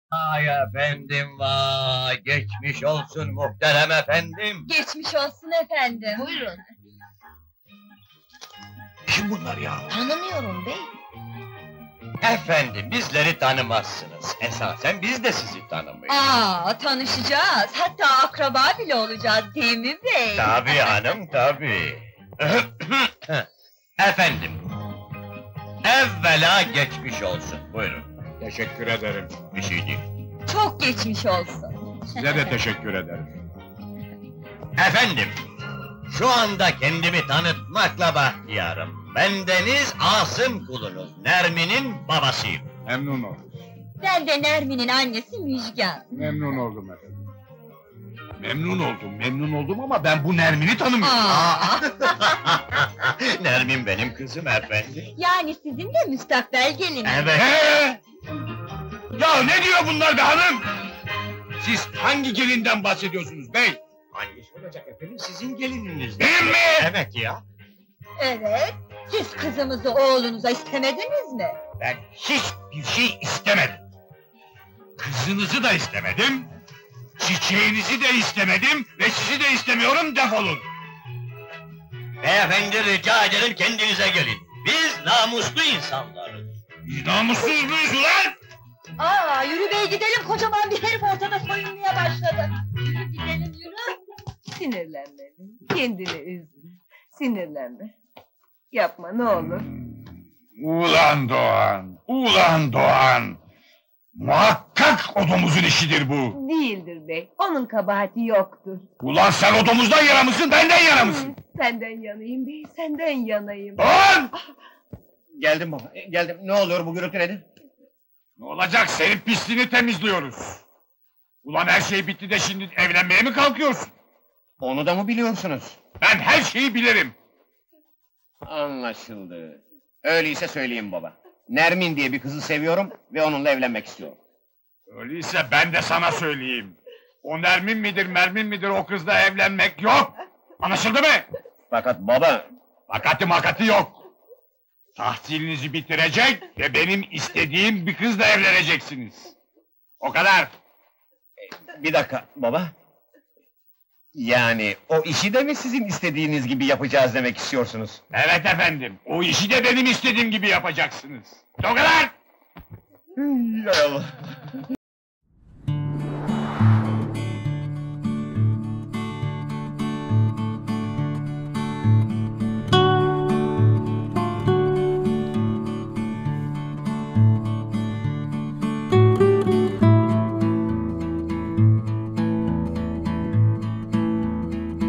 Ay efendim vay, geçmiş olsun muhterem efendim. Geçmiş olsun efendim. Buyurun. Kim bunlar ya? Tanımıyorum bey. Efendim bizleri tanımazsınız. Esasen biz de sizi tanımıyoruz. Tanışacağız. Hatta akraba bile olacağız değil mi bey? Tabii hanım tabii. Efendim. Evvela geçmiş olsun. Buyurun. Teşekkür ederim. Bir şey değil. Çok geçmiş olsun. Size de teşekkür ederim. Efendim. Şu anda kendimi tanıtmakla bahtiyarım. Bendeniz Asım kulunuz. Nermin'in babasıyım. Memnun oldum. Ben de Nermin'in annesi Müjgan. Memnun oldum efendim. Memnun oldum ama ben bu Nermin'i tanımıyorum. Nermin benim kızım efendim. Yani sizin de müstakbel geliniz. Evet. Ya ne diyor bunlar be hanım? Siz hangi gelinden bahsediyorsunuz bey? Hangisi olacak efendim? Sizin gelininiz. Benim mi? Evet ya. Evet. Siz kızımızı oğlunuza istemediniz mi? Ben hiçbir şey istemedim. Kızınızı da istemedim. Çiçeğinizi de istemedim ve sizi de istemiyorum, defolun! Beyefendi rica ederim kendinize gelin. Biz namuslu insanlarız. Biz namussuz muyuz ulan? Yürü bey gidelim, kocaman bir herif ortada soyunmaya başladı. Yürü gidelim yürü. Sinirlenme, kendini üzme. Sinirlenme. Yapma ne olur. Ulan Doğan! Muhakkak o domuzun işidir bu! Değildir bey, onun kabahati yoktur. Ulan sen o domuzdan yana mısın, benden yana mısın? Senden yanayım bey, senden yanayım. Doğan! Geldim baba, geldim. Ne oluyor bu gürültü nedir? Ne olacak, senin pisliğini temizliyoruz. Ulan her şey bitti de şimdi evlenmeye mi kalkıyorsun? Onu da mı biliyorsunuz? Ben her şeyi bilirim. Anlaşıldı. Öyleyse söyleyeyim baba. Nermin diye bir kızı seviyorum ve onunla evlenmek istiyorum. Öyleyse ben de sana söyleyeyim. O Nermin midir, Mermin midir, o kızla evlenmek yok! Anlaşıldı mı? Fakat baba... Makati yok! Tahsilinizi bitirecek ve benim istediğim bir kızla evleneceksiniz. O kadar! Bir dakika baba. Yani o işi de mi sizin istediğiniz gibi yapacağız demek istiyorsunuz? Evet efendim, o işi de benim istediğim gibi yapacaksınız. O kadar! Hay Allah!